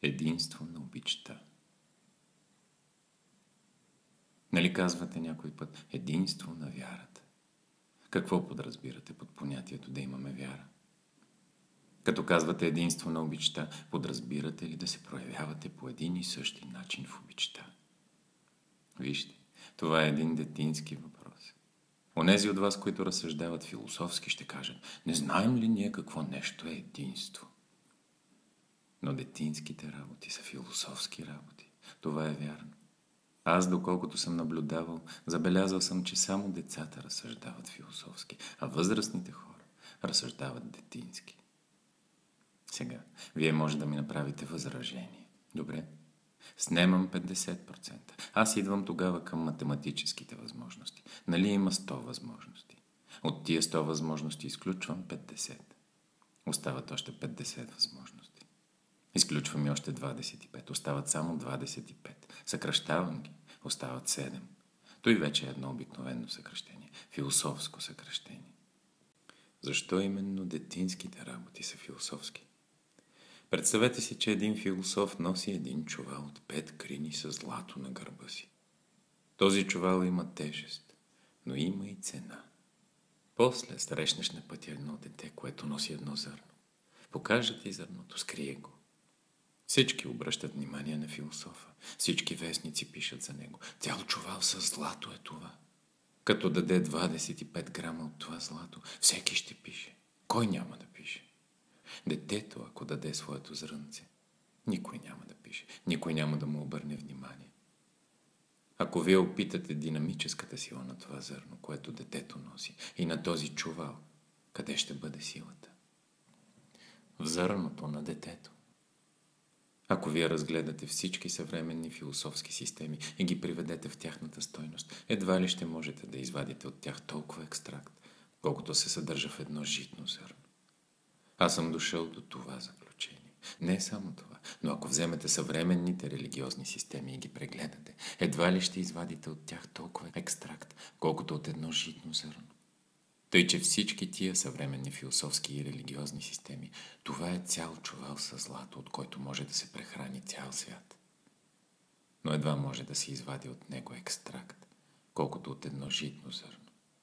Единство на обичта. Нали казвате някой път единство на вярата? Какво подразбирате под понятието да имаме вяра? Като казвате единство на обичта, подразбирате ли да се проявявате по един и същи начин в обичта? Вижте, това е един детински въпрос. Онези от вас, които разсъждават философски, ще кажат: не знаем ли ние какво нещо е единство? Но детинските работи са философски работи. Това е вярно. Аз, доколкото съм наблюдавал, забелязал съм, че само децата разсъждават философски, а възрастните хора разсъждават детински. Сега, вие може да ми направите възражение. Добре? Снемам 50%. Аз идвам тогава към математическите възможности. Нали има 100 възможности? От тия 100 възможности изключвам 50. Остават още 50 възможности. Изключвам и още 25. Остават само 25. Съкращавам ги. Остават 7. Той вече е едно обикновено съкращение. Философско съкращение. Защо именно детинските работи са философски? Представете си, че един философ носи един чувал от 5 крини с злато на гърба си. Този чувал има тежест, но има и цена. После срещнеш на пътя едно дете, което носи едно зърно. Покажа ти зърното, скрие го. Всички обръщат внимание на философа. Всички вестници пишат за него. Цял чувал с злато е това. Като даде 25 грама от това злато, всеки ще пише. Кой няма да пише? Детето, ако даде своето зрънце, никой няма да пише. Никой няма да му обърне внимание. Ако вие опитате динамическата сила на това зърно, което детето носи, и на този чувал, къде ще бъде силата? В зърното на детето. Ако вие разгледате всички съвременни философски системи и ги приведете в тяхната стойност, едва ли ще можете да извадите от тях толкова екстракт, колкото се съдържа в едно житно зърно. Аз съм дошъл до това заключение. Не само това, но ако вземете съвременните религиозни системи и ги прегледате, едва ли ще извадите от тях толкова екстракт, колкото от едно житно зърно. Тъй, че всички тия съвременни философски и религиозни системи, това е цял чувал със злато, от който може да се прехрани цял свят. Но едва може да се извади от него екстракт, колкото от едно житно зърно.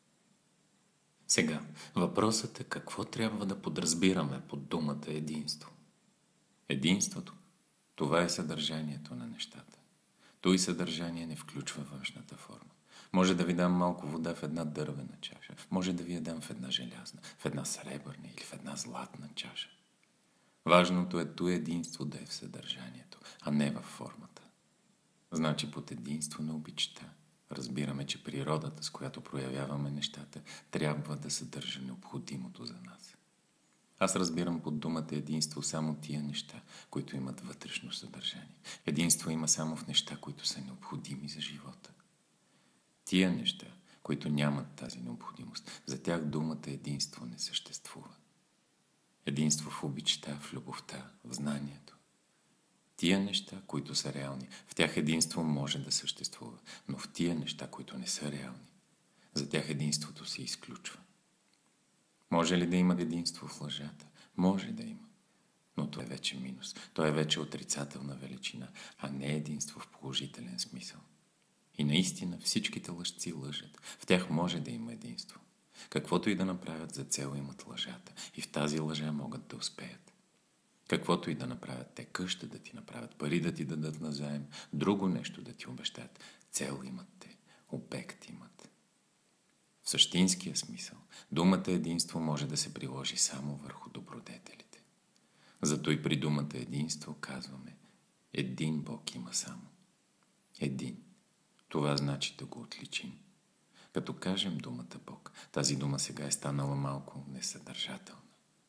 Сега, въпросът е какво трябва да подразбираме под думата единство. Единството, това е съдържанието на нещата. Той съдържание не включва външната форма. Може да ви дам малко вода в една дървена чаша, може да ви я дам в една желязна, в една сребърна или в една златна чаша. Важното е това единство да е в съдържанието, а не във формата. Значи под единство на обичта разбираме, че природата, с която проявяваме нещата, трябва да съдържа необходимото за нас. Аз разбирам под думата единство само тия неща, които имат вътрешно съдържание. Единство има само в неща, които са необходими за живота. Тия неща, които нямат тази необходимост, за тях думата единство не съществува. Единство в обичта, в любовта, в знанието. Тия неща, които са реални, в тях единство може да съществува, но в тия неща, които не са реални, за тях единството се изключва. Може ли да има единство в лъжата? Може да има. Но това е вече минус. То е вече отрицателна величина, а не единство в положителен смисъл. И наистина всичките лъжци лъжат. В тях може да има единство. Каквото и да направят, за цел имат лъжата. И в тази лъжа могат да успеят. Каквото и да направят, те къща да ти направят, пари да ти дадат назаем, друго нещо да ти обещат. Цел имат те, обект имат. В същинския смисъл, думата единство може да се приложи само върху добродетелите. Зато и при думата единство казваме: един Бог има само. Един. Това значи да го отличим. Като кажем думата Бог, тази дума сега е станала малко несъдържателна.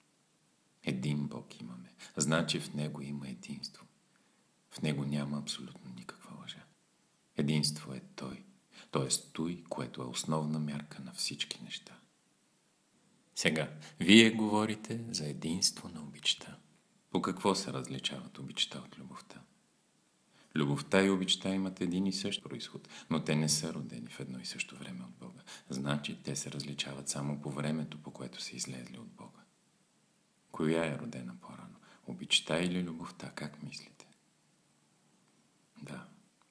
Един Бог имаме, значи в него има единство. В него няма абсолютно никаква лъжа. Единство е Той, т.е. той, което е основна мярка на всички неща. Сега, вие говорите за единство на обичта. По какво се различават обичта от любовта? Любовта и обичта имат един и същ произход, но те не са родени в едно и също време от Бога. Значи те се различават само по времето, по което са излезли от Бога. Коя е родена по-рано? Обичта или любовта? Как мислите?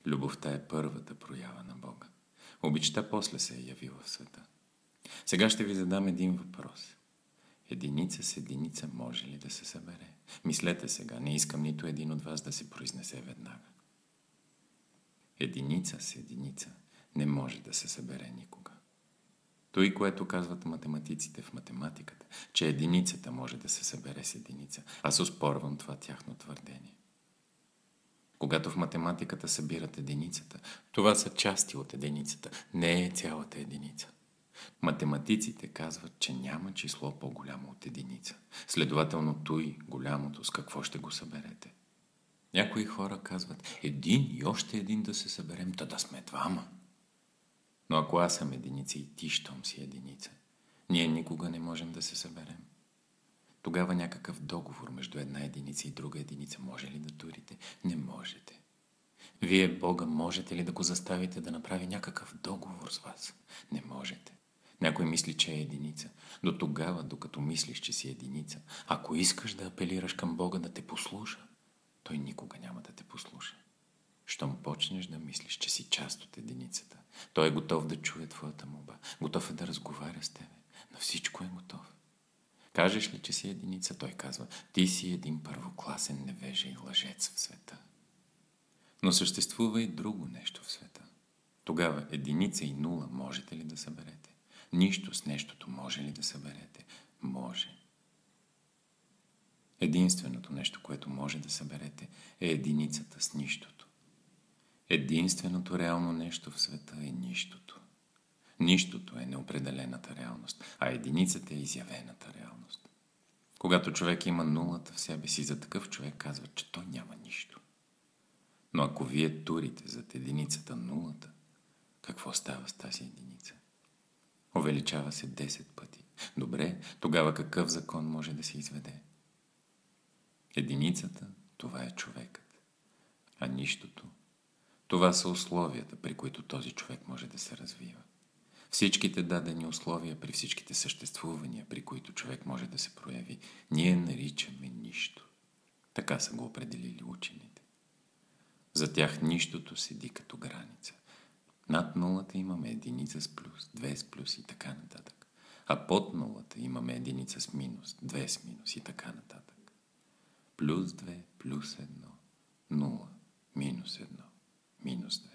Любовта е първата проява на Бога. Обичта после се е явила в света. Сега ще ви задам един въпрос. Единица с единица може ли да се събере? Мислете сега, не искам нито един от вас да се произнесе веднага. Единица с единица не може да се събере никога. Той, което казват математиците в математиката, че единицата може да се събере с единица. Аз оспорвам това тяхно твърдение. Когато в математиката събират единицата, това са части от единицата, не е цялата единица. Математиците казват, че няма число по-голямо от единица. Следователно, той, голямото, с какво ще го съберете? Някои хора казват, един и още един да се съберем, та да сме двама. Но ако аз съм единица и ти, щом си единица, ние никога не можем да се съберем. Тогава някакъв договор между една единица и друга единица може ли да турите? Не можете. Вие, Бога, можете ли да го заставите да направи някакъв договор с вас? Не можете. Някой мисли, че е единица. До тогава, докато мислиш, че си единица, ако искаш да апелираш към Бога да те послуша, той никога няма да те послуша. Щом почнеш да мислиш, че си част от единицата, той е готов да чуе твоята молба. Готов е да разговаря с тебе. На всичко е готов. Кажеш ли, че си единица, той казва, ти си един първокласен невежа и лъжец в света. Но съществува и друго нещо в света. Тогава единица и нула можете ли да съберете? Нищо с нещото може ли да съберете? Може. Единственото нещо, което може да съберете, е единицата с нищото. Единственото реално нещо в света е нищото. Нищото е неопределената реалност, а единицата е изявената реалност. Когато човек има нулата в себе си, за такъв човек казва, че той няма нищо. Но ако вие турите зад единицата нулата, какво става с тази единица? Увеличава се 10 пъти. Добре, тогава какъв закон може да се изведе? Единицата, това е човекът. А нищото, това са условията, при които този човек може да се развива. Всичките дадени условия при всичките съществувания, при които човек може да се прояви, ние наричаме нищо. Така са го определили учените. За тях нищото седи като граница. Над нулата имаме единица с плюс, две с плюс и така нататък. А под нулата имаме единица с минус, две с минус и така нататък. Плюс 2, плюс 1, 0, минус 1, минус 2.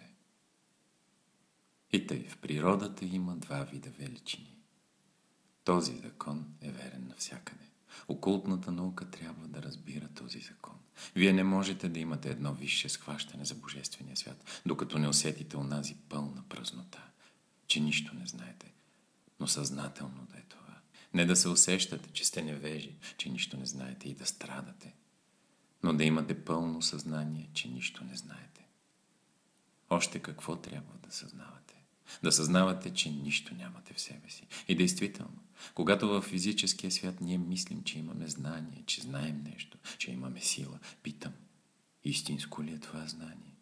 И тъй, в природата има два вида величини. Този закон е верен навсякъде. Окултната наука трябва да разбира този закон. Вие не можете да имате едно висше схващане за Божествения свят, докато не усетите онази пълна празнота, че нищо не знаете, но съзнателно да е това. Не да се усещате, че сте невежи, че нищо не знаете и да страдате, но да имате пълно съзнание, че нищо не знаете. Още какво трябва да съзнавате? Да съзнавате, че нищо нямате в себе си. И действително, когато в физическия свят ние мислим, че имаме знание, че знаем нещо, че имаме сила, питам, истинско ли е това знание?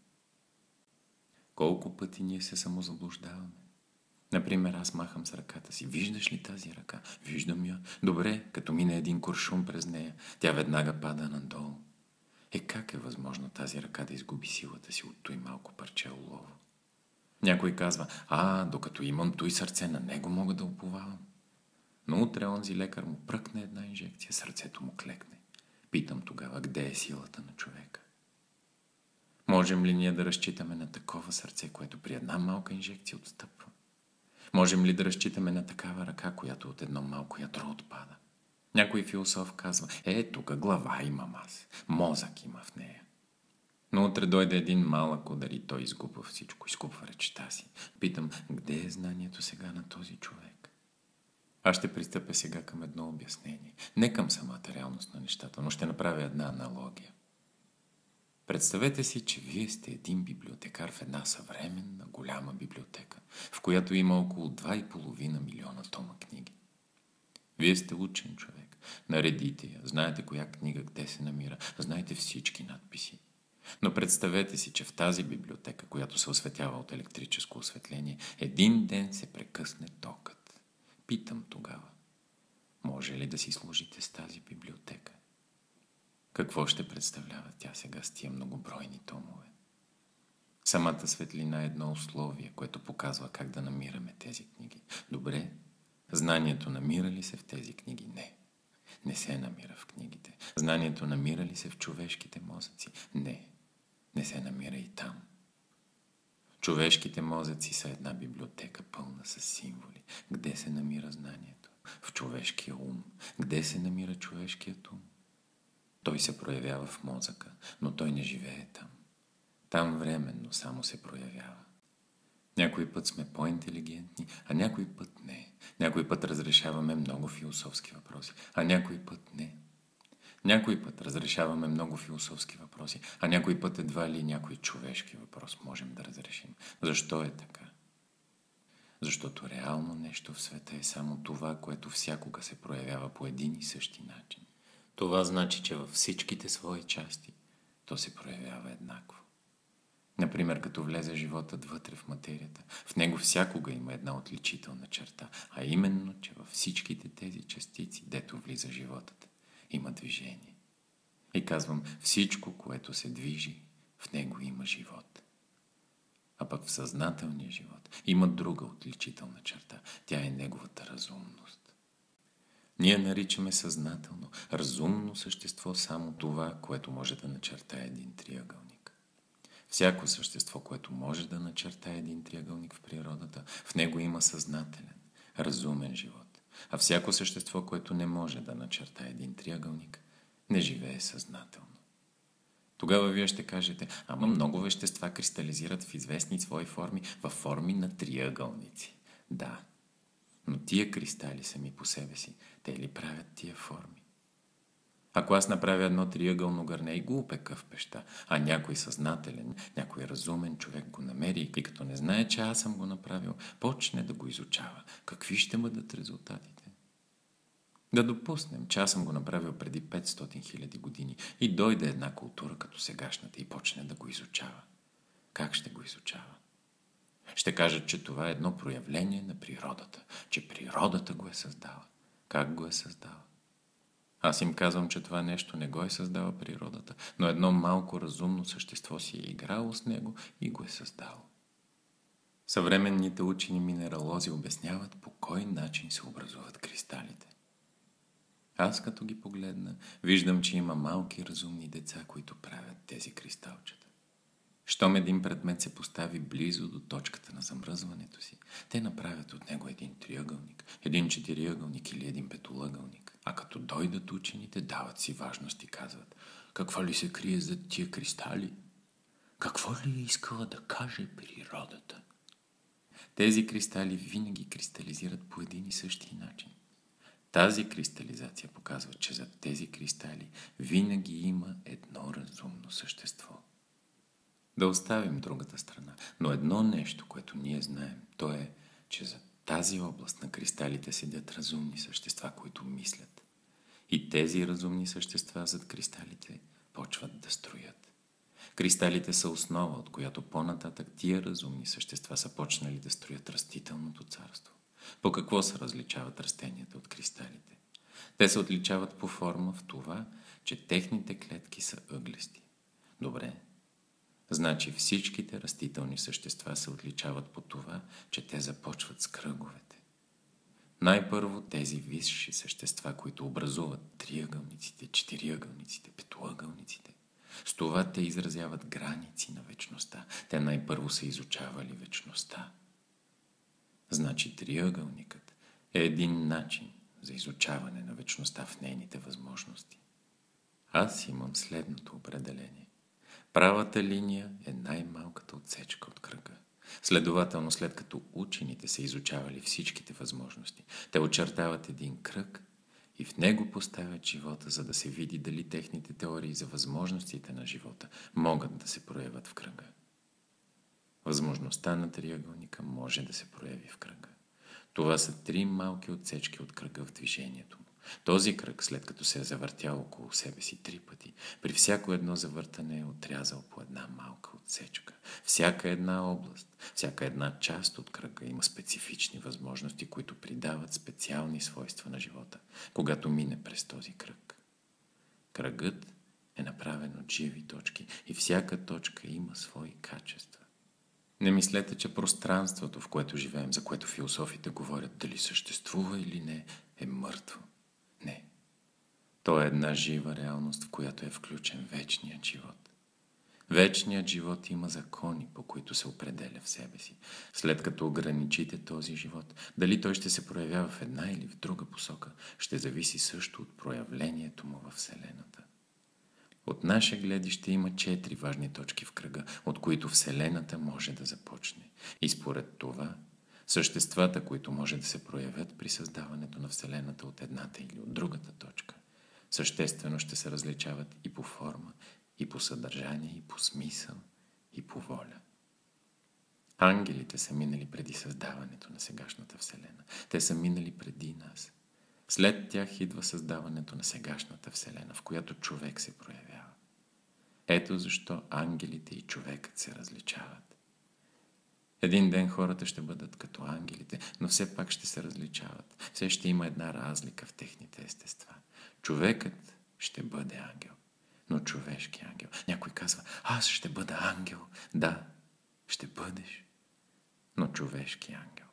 Колко пъти ние се самозаблуждаваме? Например, аз махам с ръката си. Виждаш ли тази ръка? Виждам я. Добре, като мине един куршум през нея, тя веднага пада надолу. Как е възможно тази ръка да изгуби силата си от той малко парче олово? Някой казва, докато имам той сърце, на него мога да уповавам. Но утре онзи лекар му пръкне една инжекция, сърцето му клекне. Питам тогава, къде е силата на човека? Можем ли ние да разчитаме на такова сърце, което при една малка инжекция отстъпва? Можем ли да разчитаме на такава ръка, която от едно малко ядро отпада? Някой философ казва, тук глава имам аз, мозък има в нея. Но утре дойде един малък удар и той изгубва всичко, изгубва речта си. Питам, къде е знанието сега на този човек? Аз ще пристъпя сега към едно обяснение. Не към самата реалност на нещата, но ще направя една аналогия. Представете си, че вие сте един библиотекар в една съвременна, голяма библиотека, в която има около 2,5 милиона тома книги. Вие сте учен човек. Наредите я, знаете коя книга къде се намира, знаете всички надписи. Но представете си, че в тази библиотека, която се осветява от електрическо осветление, един ден се прекъсне токът. Питам тогава, може ли да си служите с тази библиотека? Какво ще представлява тя сега с тия многобройни томове? Самата светлина е едно условие, което показва как да намираме тези книги. Добре, знанието намира ли се в тези книги? Не. Не се намира в книгите. Знанието намира ли се в човешките мозъци? Не. Не се намира и там. Човешките мозъци са една библиотека, пълна с символи. Къде се намира знанието? В човешкия ум. Къде се намира човешкият ум? Той се проявява в мозъка, но той не живее там. Там временно само се проявява. Някой път сме по-интелигентни, а някой път не. Някой път разрешаваме много философски въпроси, а някой път не. Някой път разрешаваме много философски въпроси, а някой път едва ли някой човешки въпрос можем да разрешим. Защо е така? Защото реално нещо в света е само това, което всякога се проявява по един и същи начин. Това значи, че във всичките свои части то се проявява еднакво. Например, като влезе животът вътре в материята, в него всякога има една отличителна черта, а именно, че във всичките тези частици, дето влиза животът, има движение. И казвам, всичко, което се движи, в него има живот. А пък в съзнателния живот има друга отличителна черта. Тя е неговата разумност. Ние наричаме съзнателно, разумно същество само това, което може да начертае един триъгълник. Всяко същество, което може да начертае един триъгълник в природата, в него има съзнателен, разумен живот. А всяко същество, което не може да начертае един триъгълник, не живее съзнателно. Тогава вие ще кажете, ама много вещества кристализират в известни свои форми, във форми на триъгълници. Да, но тия кристали сами по себе си, те ли правят тия форми? Ако аз направя едно триъгълно гърне и го опека в пеща, а някой съзнателен, някой разумен човек го намери и като не знае, че аз съм го направил, почне да го изучава, какви ще бъдат резултатите? Да допуснем, че аз съм го направил преди 500 000 години и дойде една култура като сегашната и почне да го изучава. Как ще го изучава? Ще кажат, че това е едно проявление на природата, че природата го е създала. Как го е създала? Аз им казвам, че това нещо не го е създала природата, но едно малко разумно същество си е играло с него и го е създало. Съвременните учени минералози обясняват по кой начин се образуват кристалите. Аз като ги погледна, виждам, че има малки разумни деца, които правят тези кристалчета. Щом един предмет се постави близо до точката на замръзването си, те направят от него един триъгълник, един четириъгълник или един петоъгълник. А като дойдат учените, дават си важност и казват, какво ли се крие зад тия кристали? Какво ли е искала да каже природата? Тези кристали винаги кристализират по един и същи начин. Тази кристализация показва, че зад тези кристали винаги има едно разумно същество. Да оставим другата страна, но едно нещо, което ние знаем, то е, че за тази област на кристалите седят разумни същества, които мислят. И тези разумни същества зад кристалите почват да строят. Кристалите са основа, от която по-нататък тия разумни същества са почнали да строят растителното царство. По какво се различават растенията от кристалите? Те се отличават по форма в това, че техните клетки са ъглести. Добре. Значи всичките растителни същества се отличават по това, че те започват с кръговете. Най-първо тези висши същества, които образуват триъгълниците, четириъгълниците, петоъгълниците. С това те изразяват граници на вечността. Те най-първо са изучавали вечността. Значи триъгълникът е един начин за изучаване на вечността в нейните възможности. Аз имам следното определение. Правата линия е най-малката отсечка от кръга. Следователно, след като учените са изучавали всичките възможности, те очертават един кръг и в него поставят живота, за да се види дали техните теории за възможностите на живота могат да се проявят в кръга. Възможността на триъгълника може да се прояви в кръга. Това са три малки отсечки от кръга в движението му. Този кръг, след като се е завъртял около себе си 3 пъти, при всяко едно завъртане е отрязал по една малка отсечка. Всяка една област, всяка една част от кръга има специфични възможности, които придават специални свойства на живота, когато мине през този кръг. Кръгът е направен от живи точки и всяка точка има свои качества. Не мислете, че пространството, в което живеем, за което философите говорят дали съществува или не, е мъртво. Не. То е една жива реалност, в която е включен вечният живот. Вечният живот има закони, по които се определя в себе си. След като ограничите този живот, дали той ще се проявява в една или в друга посока, ще зависи също от проявлението му във Вселената. От наше гледище има 4 важни точки в кръга, от които Вселената може да започне. И според това, съществата, които може да се проявят при създаването на Вселената от едната или от другата точка, съществено ще се различават и по форма, и по съдържание, и по смисъл, и по воля. Ангелите са минали преди създаването на сегашната Вселена. Те са минали преди нас. След тях идва създаването на сегашната Вселена, в която човек се проявява. Ето защо ангелите и човекът се различават. Един ден хората ще бъдат като ангелите, но все пак ще се различават. Все ще има една разлика в техните естества. Човекът ще бъде ангел, но човешки ангел. Някой казва, аз ще бъда ангел. Да, ще бъдеш, но човешки ангел.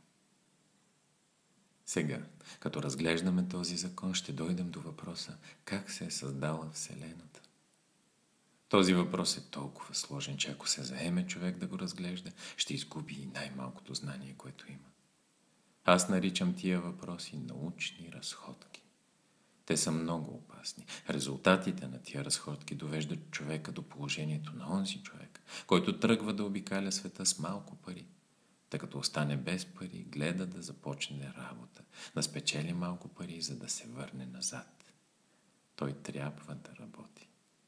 Сега, като разглеждаме този закон, ще дойдем до въпроса как се е създала Вселената. Този въпрос е толкова сложен, че ако се заеме човек да го разглежда, ще изгуби и най-малкото знание, което има. Аз наричам тия въпроси научни разходки. Те са много опасни. Резултатите на тия разходки довеждат човека до положението на онзи човек, който тръгва да обикаля света с малко пари. Тъй като остане без пари, гледа да започне работа, да спечели малко пари, за да се върне назад. Той трябва да работи.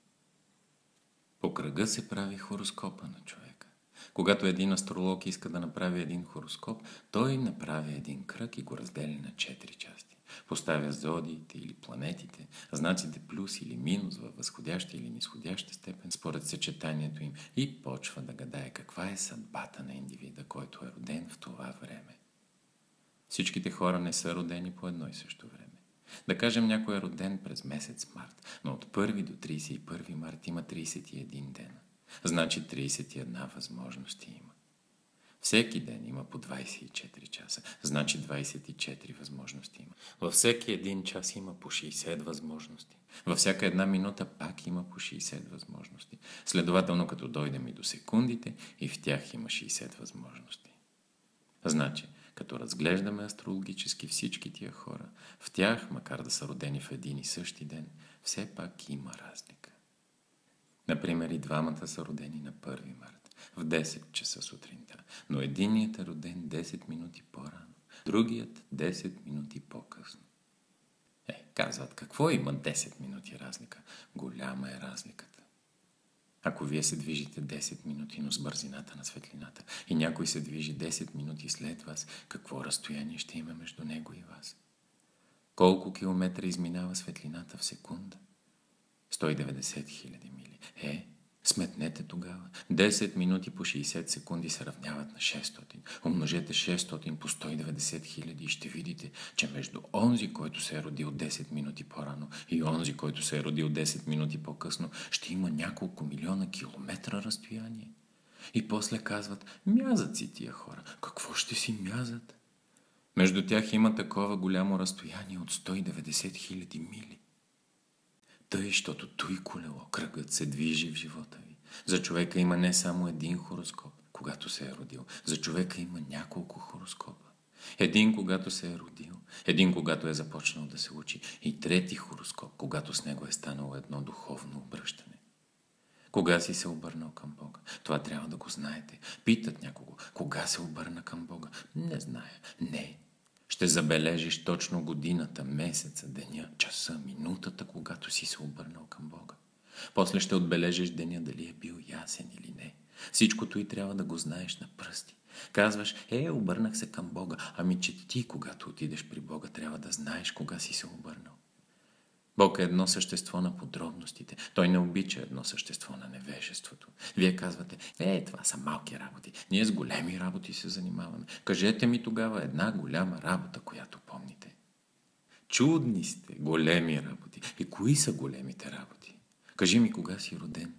По кръга се прави хороскопа на човека. Когато един астролог иска да направи един хороскоп, той направи един кръг и го разделя на 4 части. Поставя зодиите или планетите, знаците плюс или минус във възходяща или нисходяща степен според съчетанието им и почва да гадае каква е съдбата на индивида, който е роден в това време. Всичките хора не са родени по едно и също време. Да кажем, някой е роден през месец март, но от 1 до 31 март има 31 дена. Значи 31 възможности има. Всеки ден има по 24 часа, значи 24 възможности има. Във всеки един час има по 60 възможности. Във всяка една минута пак има по 60 възможности. Следователно, като дойдем и до секундите, и в тях има 60 възможности. Значи, като разглеждаме астрологически всички тия хора, в тях, макар да са родени в един и същи ден, все пак има разлика. Например, и двамата са родени на 1 март, в 10 часа сутринта, но единият е роден 10 минути по-рано, другият 10 минути по-късно. Казват, какво има 10 минути разлика? Голяма е разликата. Ако вие се движите 10 минути, но с бързината на светлината, и някой се движи 10 минути след вас, какво разстояние ще има между него и вас? Колко километра изминава светлината в секунда? 190 хиляди мили. Сметнете тогава. 10 минути по 60 секунди се равняват на 600. Умножете 600 по 190 хиляди и ще видите, че между онзи, който се е родил 10 минути по-рано и онзи, който се е родил 10 минути по-късно, ще има няколко милиона километра разстояние. И после казват, мязат си тия хора. Какво ще си мязат? Между тях има такова голямо разстояние от 190 хиляди мили. Тъй, щото той колело, кръгът се движи в живота ви. За човека има не само един хороскоп, когато се е родил. За човека има няколко хороскопа. Един, когато се е родил, един, когато е започнал да се учи, и трети хороскоп, когато с него е станало едно духовно обръщане. Кога си се обърнал към Бога? Това трябва да го знаете. Питат някого, кога се обърна към Бога? Не зная. Не. Ще забележиш точно годината, месеца, деня, часа, минутата, когато си се обърнал към Бога. После ще отбележиш деня дали е бил ясен или не. Всичкото и трябва да го знаеш на пръсти. Казваш, обърнах се към Бога. Ами че ти, когато отидеш при Бога, трябва да знаеш кога си се обърнал. Бог е едно същество на подробностите. Той не обича едно същество на невежеството. Вие казвате, това са малки работи. Ние с големи работи се занимаваме. Кажете ми тогава една голяма работа, която помните. Чудни сте, големи работи. И кои са големите работи? Кажи ми кога си роден.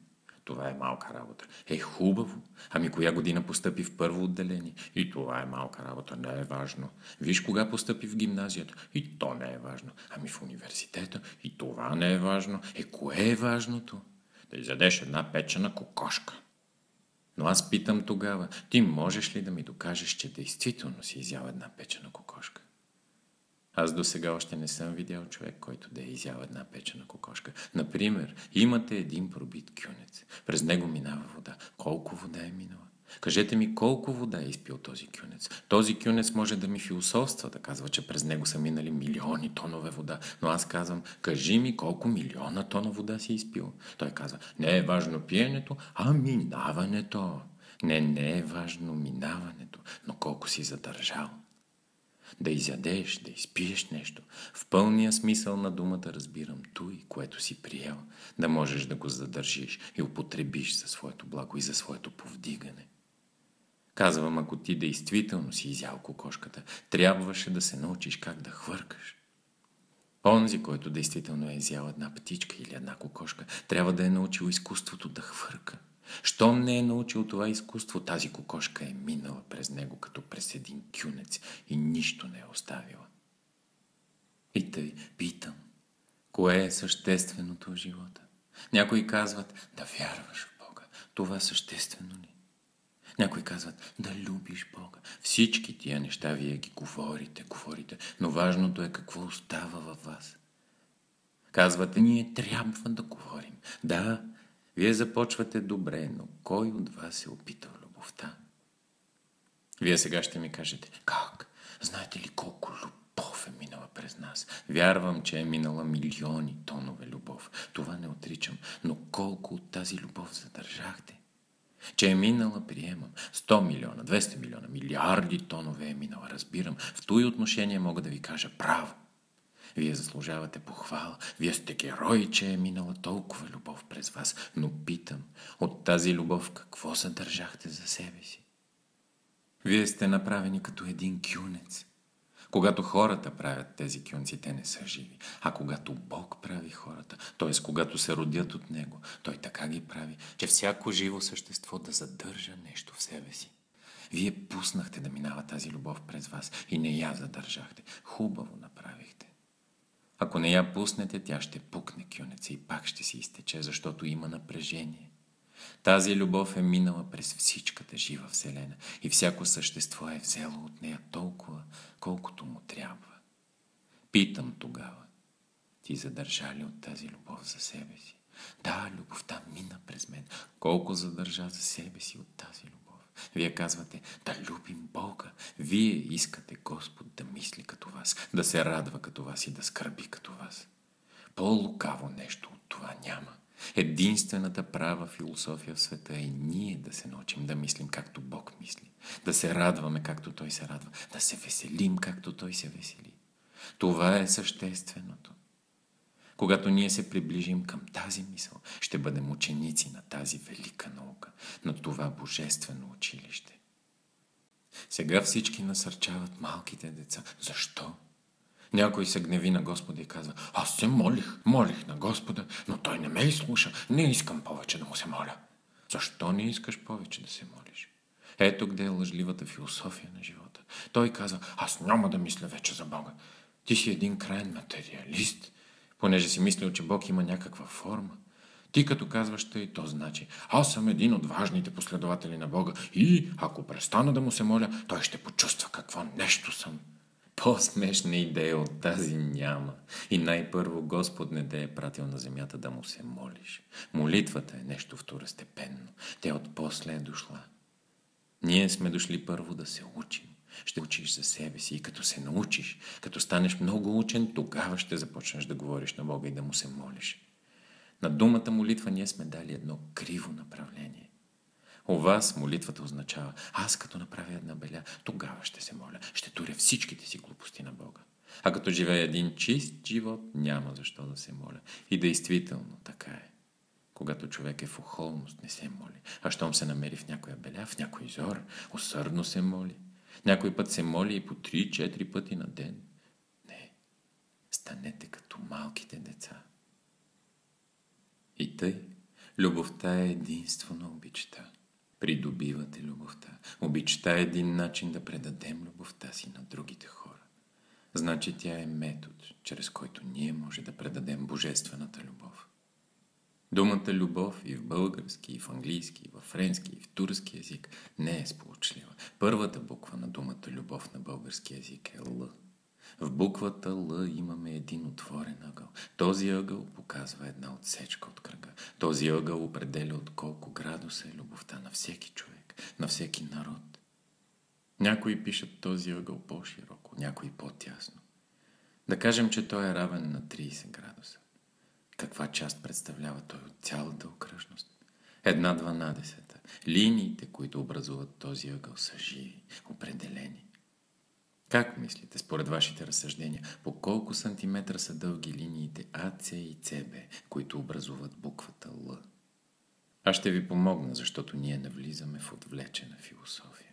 Това е малка работа. Хубаво. Ами коя година постъпи в първо отделение? И това е малка работа. Не е важно. Виж кога постъпи в гимназията? И то не е важно. Ами в университета? И това не е важно. Кое е важното? Да изядеш една печена кокошка. Но аз питам тогава, ти можеш ли да ми докажеш, че действително си изял една печена кокошка? Аз до сега още не съм видял човек, който да е изял една печена кокошка. Например, имате един пробит кюнец. През него минава вода. Колко вода е минала? Кажете ми колко вода е изпил този кюнец. Този кюнец може да ми философства, да казва, че през него са минали милиони тонове вода. Но аз казвам, кажи ми колко милиона тона вода си изпил. Той казва, не е важно пиенето, а минаването. Не е важно минаването, но колко си задържал. Да изядеш, да изпиеш нещо. В пълния смисъл на думата разбирам той, което си приел, да можеш да го задържиш и употребиш за своето благо и за своето повдигане. Казвам, ако ти действително си изял кокошката, трябваше да се научиш как да хвъркаш. Онзи, който действително е изял една птичка или една кокошка, трябва да е научил изкуството да хвърка. Щом не е научил това изкуство, тази кокошка е минала през него като през един кюнец и нищо не е оставила. И тъй питам, кое е същественото в живота? Някои казват да вярваш в Бога. Това съществено ли? Някои казват да любиш Бога. Всички тия неща вие ги говорите, но важното е какво остава във вас. Казвате, ние трябва да говорим. Да, вие започвате добре, но кой от вас е опитал любовта? Вие сега ще ми кажете, как? Знаете ли колко любов е минала през нас? Вярвам, че е минала милиони тонове любов. Това не отричам, но колко от тази любов задържахте? Че е минала, приемам. 100 милиона, 200 милиона, милиарди тонове е минала, разбирам. В този отношение мога да ви кажа право. Вие заслужавате похвала. Вие сте герои, че е минала толкова любов през вас. Но питам, от тази любов какво задържахте за себе си? Вие сте направени като един кюнец. Когато хората правят тези кюнци, те не са живи. А когато Бог прави хората, т.е. когато се родят от Него, Той така ги прави, че всяко живо същество да задържа нещо в себе си. Вие пуснахте да минава тази любов през вас и не я задържахте. Хубаво направихте. Ако не я пуснете, тя ще пукне кюнеца и пак ще си изтече, защото има напрежение. Тази любов е минала през всичката жива вселена и всяко същество е взело от нея толкова, колкото му трябва. Питам тогава, ти задържа ли от тази любов за себе си? Да, любовта мина през мен. Колко задържа за себе си от тази любов? Вие казвате, да любим Бога. Вие искате Господ да мисли като вас, да се радва като вас и да скърби като вас. По-лукаво нещо от това няма. Единствената права философия в света е ние да се научим да мислим както Бог мисли, да се радваме както Той се радва, да се веселим както Той се весели. Това е същественото. Когато ние се приближим към тази мисъл, ще бъдем ученици на тази велика наука, на това божествено училище. Сега всички насърчават малките деца. Защо? Някой се гневи на Господа и казва, аз се молих на Господа, но Той не ме изслуша, не искам повече да му се моля. Защо не искаш повече да се молиш? Ето къде е лъжливата философия на живота. Той казва, аз няма да мисля вече за Бога. Ти си един краен материалист, понеже си мислил, че Бог има някаква форма. Ти като казваш тъй, то значи, аз съм един от важните последователи на Бога и ако престана да му се моля, той ще почувства какво нещо съм. По-смешна идея от тази няма. И най-първо Господ не те е пратил на земята да му се молиш. Молитвата е нещо второстепенно. Тя отпосле е дошла. Ние сме дошли първо да се учим. Ще учиш за себе си и като се научиш, като станеш много учен, тогава ще започнеш да говориш на Бога и да му се молиш. На думата молитва ние сме дали едно криво направление. У вас молитвата означава, аз като направя една беля, тогава ще се моля, ще туря всичките си глупости на Бога. А като живея един чист живот, няма защо да се моля. И действително така е. Когато човек е в охолност, не се моли. А щом се намери в някоя беля, в някой зор, усърдно се моли. Някой път се моли и по 3-4 пъти на ден. Не, станете като малките деца. И тъй, Любовта е единство на обичта. Придобивате любовта. Обичта е един начин да предадем любовта си на другите хора. Значи тя е метод, чрез който ние може да предадем божествената любов. Думата любов и в български, и в английски, и в френски, и в турски език не е сполучлива. Първата буква на думата любов на български език е Л. В буквата Л имаме един отворен ъгъл. Този ъгъл показва една отсечка от кръга. Този ъгъл определя от колко градуса е любовта на всеки човек, на всеки народ. Някои пишат този ъгъл по-широко, някои по-тясно. Да кажем, че той е равен на 30 градуса. Каква част представлява той от цялата окръжност? 1/12. Линиите, които образуват този ъгъл, са живи, определени. Как мислите, според вашите разсъждения, по колко сантиметра са дълги линиите АЦ и ЦБ, които образуват буквата Л? Аз ще ви помогна, защото ние навлизаме в отвлечена философия.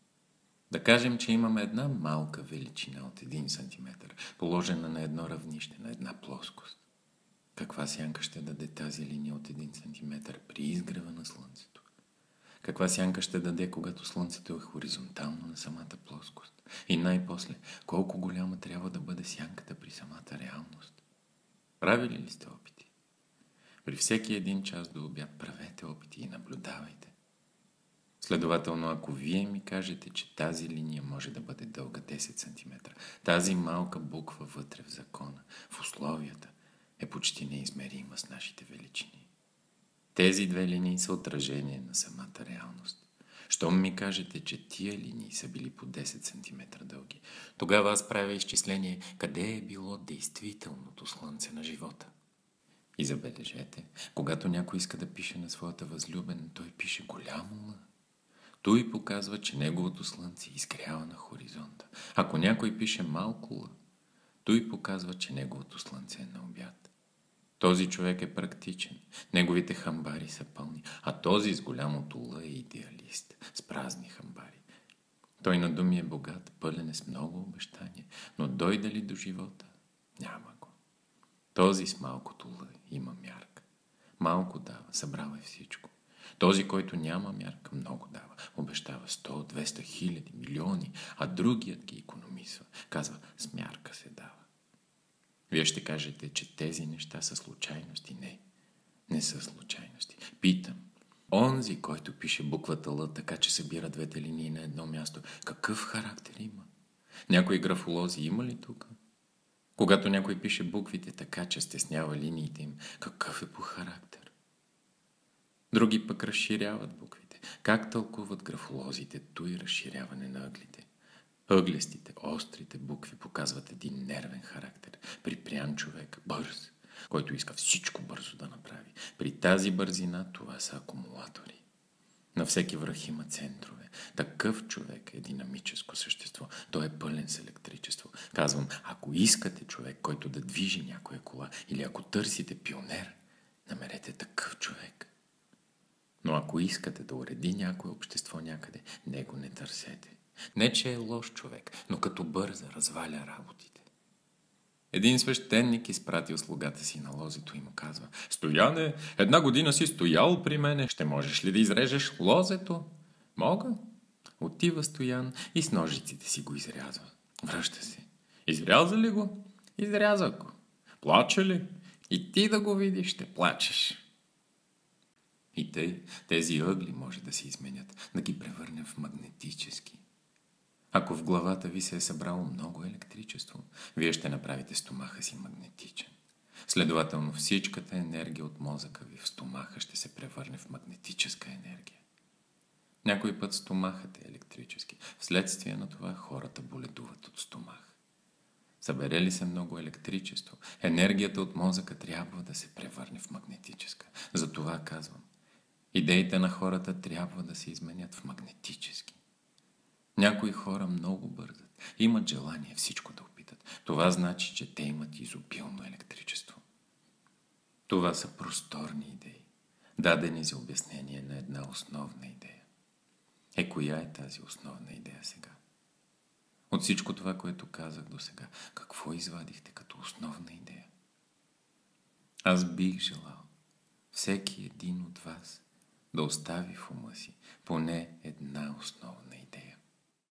Да кажем, че имаме една малка величина от 1 сантиметър, положена на едно равнище, на една плоскост. Каква сянка ще даде тази линия от 1 сантиметър при изгрева на Слънцето? Каква сянка ще даде, когато Слънцето е хоризонтално на самата плоскост? И най-после, колко голяма трябва да бъде сянката при самата реалност? Правили ли сте опити? При всеки един час до обяд правете опити и наблюдавайте. Следователно, ако вие ми кажете, че тази линия може да бъде дълга 10 см, тази малка буква вътре в закона, в условията, е почти неизмерима с нашите величини. Тези две линии са отражение на самата реалност. Щом ми кажете, че тия линии са били по 10 см дълги, тогава аз правя изчисление къде е било действителното слънце на живота. И забележете, когато някой иска да пише на своята възлюбена, той пише голямо Л. Той показва, че неговото слънце изгрява на хоризонта. Ако някой пише малко Л, той показва, че неговото слънце е на обяд. Този човек е практичен, неговите хамбари са пълни, а този с голямото Л е идеалист, с празни хамбари. Той на думи е богат, пълен е с много обещания, но дойде ли до живота, няма го. Този с малкото Л има мярка. Малко дава, събрал е всичко. Този, който няма мярка, много дава. Обещава 100, 200, хиляди, милиони, а другият ги икономисва. Казва, с мярка се дава. Вие ще кажете, че тези неща са случайности. Не, не са случайности. Питам, онзи, който пише буквата Л, така че събира двете линии на едно място, какъв характер има? Някои графолози има ли тук? Когато някой пише буквите така, че стеснява линиите им, какъв е по характер? Други пък разширяват буквите. Как тълкуват графолозите той разширяване на ъглите? Ъглестите, острите букви показват един нервен характер. Припрян човек, бърз, който иска всичко бързо да направи. При тази бързина това са акумулатори. На всеки връх има центрове. Такъв човек е динамическо същество. Той е пълен с електричество. Казвам, ако искате човек, който да движи някоя кола, или ако търсите пионер, намерете такъв човек. Но ако искате да уреди някое общество някъде, него не търсете. Не, че е лош човек, но като бърза разваля работите. Един свещеник изпратил слугата си на лозето и му казва: Стояне, 1 година си стоял при мене, ще можеш ли да изрежеш лозето? Мога. Отива Стоян и с ножиците си го изрязва. Връща се. Изряза ли го? Изряза го. Плаче ли? И ти да го видиш, ще плачеш. И тези ъгли може да се изменят, да ги превърнем в магнетически. Ако в главата ви се е събрало много електричество, вие ще направите стомаха си магнетичен. Следователно всичката енергия от мозъка ви в стомаха ще се превърне в магнетическа енергия. Някой път стомахът е електрически. Вследствие на това хората боледуват от стомах. Събере ли се много електричество, енергията от мозъка трябва да се превърне в магнетическа. Затова казвам, идеите на хората трябва да се изменят в магнетически. Някои хора много бързат, имат желание всичко да опитат. Това значи, че те имат изобилно електричество. Това са просторни идеи, дадени за обяснение на една основна идея. Коя е тази основна идея сега? От всичко това, което казах до сега, какво извадихте като основна идея? Аз бих желал всеки един от вас да остави в ума си поне